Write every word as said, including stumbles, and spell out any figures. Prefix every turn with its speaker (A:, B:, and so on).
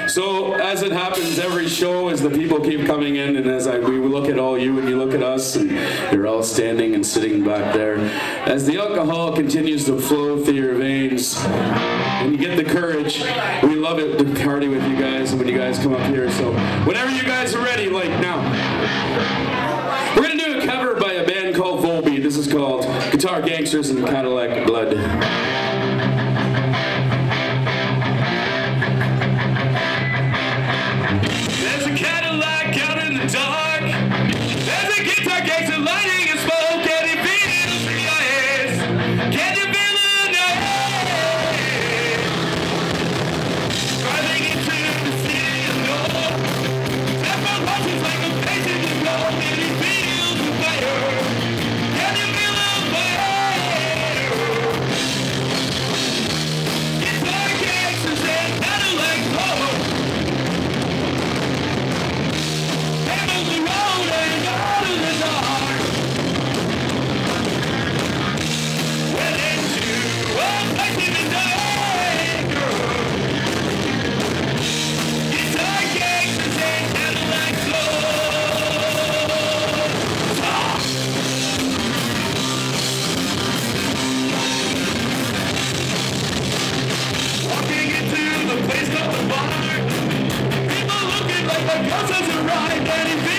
A: So as it happens every show, as the people keep coming in, and as I, we look at all you and you look at us, and you're all standing and sitting back there, as the alcohol continues to flow through your veins, and you get the courage, we love it to party with you guys and when you guys come up here. So whenever you guys are ready, like now, we're gonna do a cover by a band called Volbeat. This is called Guitar Gangsters and Cadillac Blood. There's a Cadillac out in the dark. There's a guitar gangster lighting and smoke, and it feels in your ears. Can you feel it now? Driving into the city of gold. Temple watches like a painting in gold, and it feels the fire. Can you feel the fire? Guitar gangsters and Cadillac blood. People looking like my cousins arrived, and